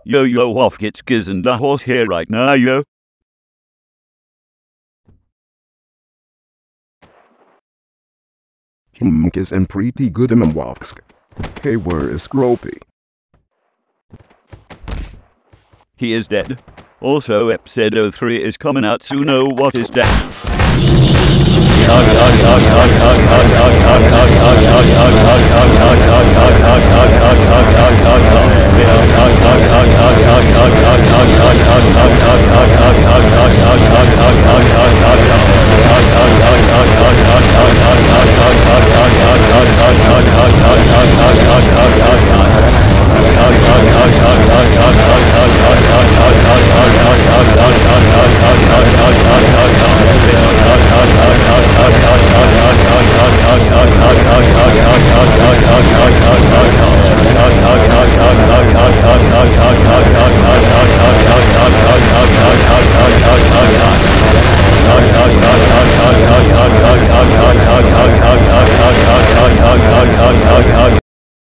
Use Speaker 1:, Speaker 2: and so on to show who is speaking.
Speaker 1: Yo WOFC, it's Giz and the horse here right now, yo.
Speaker 2: Giz and pretty good in WOFC. Hey, where is Scorpy?
Speaker 1: He is dead. Also, Epsidoe 3 is coming out soon. Oh, what is that?